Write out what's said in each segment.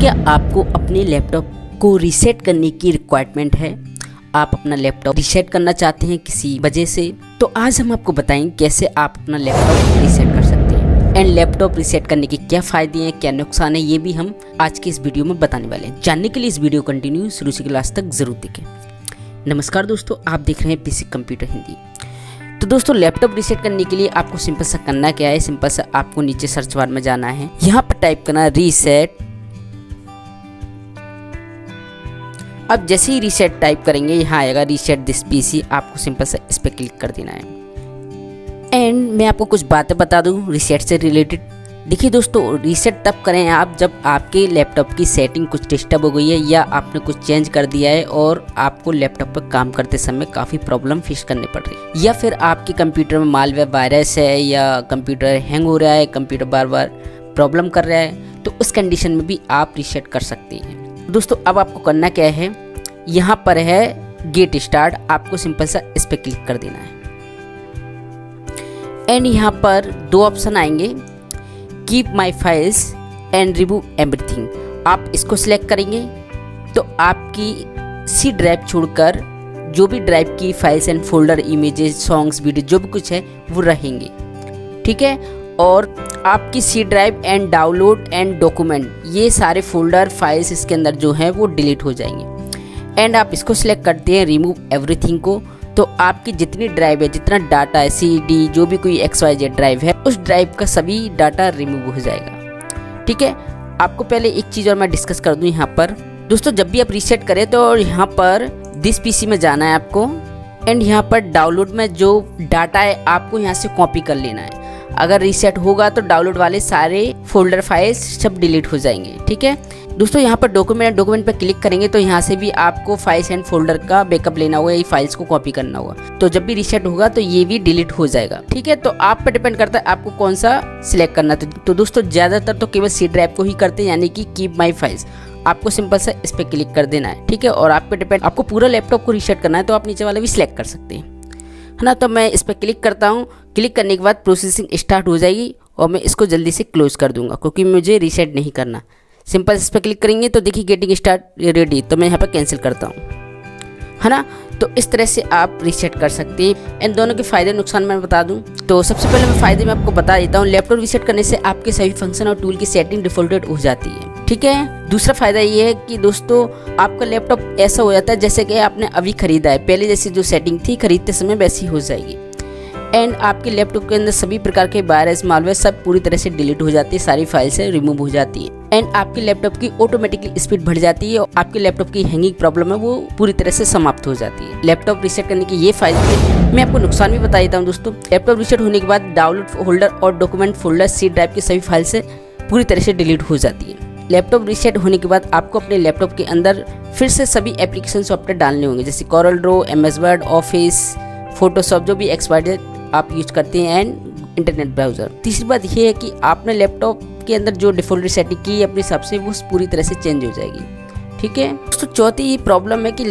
क्या आपको अपने लैपटॉप को रीसेट करने की रिक्वायरमेंट है? आप अपना लैपटॉप रीसेट करना चाहते हैं किसी वजह से, तो आज हम आपको बताएंगे कैसे आप अपना लैपटॉप रीसेट कर सकते हैं एंड लैपटॉप रीसेट करने के क्या फ़ायदे हैं, क्या नुकसान है, ये भी हम आज के इस वीडियो में बताने वाले हैं। जानने के लिए इस वीडियो कंटिन्यू शुरू से लास्ट तक जरूर देखें। नमस्कार दोस्तों, आप देख रहे हैं पीसी कंप्यूटर हिंदी। तो दोस्तों, लैपटॉप रीसेट करने के लिए आपको सिंपल सा करना क्या है, सिंपल सा आपको नीचे सर्च बार में जाना है, यहाँ पर टाइप करना रीसेट। अब जैसे ही रीसेट टाइप करेंगे यहाँ आएगा रीसेट दिस पीसी, आपको सिंपल से इस पर क्लिक कर देना है। एंड मैं आपको कुछ बातें बता दूं रीसेट से रिलेटेड। देखिए दोस्तों, रीसेट तब करें आप जब आपके लैपटॉप की सेटिंग कुछ डिस्टर्ब हो गई है या आपने कुछ चेंज कर दिया है और आपको लैपटॉप पर काम करते समय काफ़ी प्रॉब्लम फेस करनी पड़ रही है, या फिर आपके कंप्यूटर में मालवेयर वायरस है या कंप्यूटर हैंग हो रहा है, कंप्यूटर बार बार प्रॉब्लम कर रहा है, तो उस कंडीशन में भी आप रीसेट कर सकते हैं। दोस्तों, अब आपको करना क्या है, यहाँ पर है गेट स्टार्ट, आपको सिंपल सा इस पर क्लिक कर देना है। एंड यहाँ पर दो ऑप्शन आएंगे, keep my files and remove everything. आप इसको सिलेक्ट करेंगे तो आपकी सी ड्राइव छोड़कर जो भी ड्राइव की files and folder, images, songs, video जो भी कुछ है वो रहेंगे, ठीक है। और आपकी C drive and download and document, ये सारे फोल्डर फाइल्स इसके अंदर जो है वो डिलीट हो जाएंगे। एंड आप इसको सिलेक्ट करते हैं रिमूव एवरीथिंग को, तो आपकी जितनी ड्राइव है, जितना डाटा है, CD जो भी कोई XYZ ड्राइव है, उस ड्राइव का सभी डाटा रिमूव हो जाएगा, ठीक है। आपको पहले एक चीज़ और मैं डिस्कस कर दूं यहाँ पर। दोस्तों, जब भी आप रीसेट करें तो यहाँ पर दिस पीसी में जाना है आपको, एंड यहाँ पर डाउनलोड में जो डाटा है आपको यहाँ से कॉपी कर लेना है। अगर रीसेट होगा तो डाउनलोड वाले सारे फोल्डर फाइल्स सब डिलीट हो जाएंगे, ठीक है। दोस्तों, यहाँ पर डॉक्यूमेंट पर क्लिक करेंगे तो यहाँ से भी आपको फाइल्स एंड फोल्डर का बैकअप लेना होगा, ये फाइल्स को कॉपी करना होगा, तो जब भी रीसेट होगा तो ये भी डिलीट हो जाएगा, ठीक है। तो आप पर डिपेंड करता है आपको कौन सा सिलेक्ट करना है। तो दोस्तों, ज़्यादातर तो केवल सी ड्राइव को ही करते हैं, यानी कि कीप माई फाइल्स, आपको सिंपल सा इस पर क्लिक कर देना है, ठीक है। और आप पे डिपेंड, आपको पूरा लैपटॉप को रीसेट करना है तो आप नीचे वाले भी सिलेक्ट कर सकते हैं, है ना। तो मैं इस पर क्लिक करता हूँ, क्लिक करने के बाद प्रोसेसिंग स्टार्ट हो जाएगी और मैं इसको जल्दी से क्लोज कर दूंगा क्योंकि मुझे रीसेट नहीं करना। सिंपल इस पर क्लिक करेंगे तो देखिए गेटिंग स्टार्ट रेडी, तो मैं यहाँ पर कैंसिल करता हूँ, है ना। तो इस तरह से आप रीसेट कर सकते हैं। इन दोनों के फ़ायदे नुकसान मैं बता दूं तो सबसे पहले मैं फ़ायदे में आपको बता देता हूँ। लैपटॉप रीसेट करने से आपके सभी फंक्शन और टूल की सेटिंग डिफ़ॉल्टेड हो जाती है, ठीक है। दूसरा फ़ायदा ये है कि दोस्तों, आपका लैपटॉप ऐसा हो जाता है जैसे कि आपने अभी ख़रीदा है, पहले जैसी जो सेटिंग थी खरीदते समय वैसी हो जाएगी। एंड आपके लैपटॉप के अंदर सभी प्रकार के वायरस, मालवेयर सब पूरी तरह से डिलीट हो जाती है, सारी फाइल से रिमूव हो जाती है। एंड आपके लैपटॉप की ऑटोमेटिकली स्पीड बढ़ जाती है और आपके लैपटॉप की हैंगिंग प्रॉब्लम है वो पूरी तरह से समाप्त हो जाती है। लैपटॉप रीसेट करने के ये फायदे थे। मैं आपको नुकसान भी बता देता हूँ दोस्तों। लैपटॉप रीसेट होने के बाद डाउनलोड फोल्डर और डॉक्यूमेंट फोल्डर, सी ड्राइव की सभी फाइल से पूरी तरह से डिलीट हो जाती है। लैपटॉप रीसेट होने के बाद आपको अपने लैपटॉप के अंदर फिर से सभी एप्लीकेशन सॉफ्टवेयर डालने होंगे, जैसे Corel draw, MS word, office, Photoshop, जो भी XYZ आप यूज करते हैं, एंड इंटरनेट ब्राउज़र। तीसरी बात यह है कि आपने लैपटॉप के अंदर जो डिफ़ॉल्ट सेटिंग की है अपने हिसाब से वो पूरी तरह से चेंज हो जाएगी, ठीक है। तो चौथी ये प्रॉब्लम है कि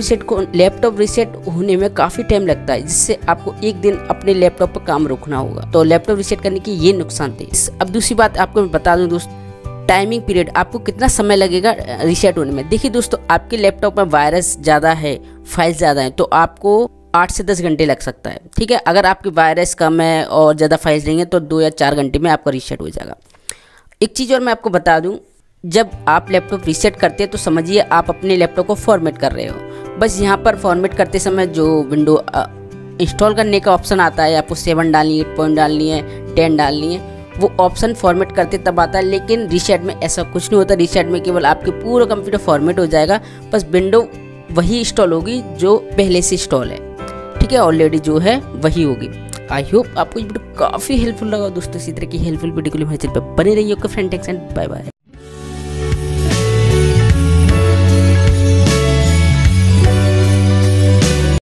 लैपटॉप रीसेट होने में काफ़ी टाइम लगता है, जिससे आपको एक दिन अपने लैपटॉप पर काम रोकना होगा। तो लैपटॉप रीसेट करने के ये नुकसान थे। अब दूसरी बात आपको मैं बता दूँ दोस्त, टाइमिंग पीरियड, आपको कितना समय लगेगा रीसेट होने में। देखिए दोस्तों, आपके लैपटॉप में वायरस ज़्यादा है, फाइल ज़्यादा है, तो आपको 8 से 10 घंटे लग सकता है, ठीक है। अगर आपके वायरस कम है और ज़्यादा फाइल्स रहेंगे तो 2 या 4 घंटे में आपका रीसेट हो जाएगा। एक चीज़ और मैं आपको बता दूं, जब आप लैपटॉप रीसेट करते हैं तो समझिए आप अपने लैपटॉप को फॉर्मेट कर रहे हो। बस यहाँ पर फॉर्मेट करते समय जो विंडो इंस्टॉल करने का ऑप्शन आता है, आपको 7 डालनी है, 8 डालनी है, 10 डालनी है, वो ऑप्शन फॉर्मेट करते तब आता है। लेकिन रीसेट में ऐसा कुछ नहीं होता। रीसेट में केवल आपके पूरा कंप्यूटर फॉर्मेट हो जाएगा, बस विंडो वही इंस्टॉल होगी जो पहले से इंस्टॉल है, ठीक है, ऑलरेडी जो है वही होगी। आई होप आपको ये वीडियो काफ़ी हेल्पफुल लगा दोस्तों। इसी तरह की हेल्पफुल वीडियो के लिए हमारे चैनल पर बने रहिए। Okay friend, thanks and bye bye.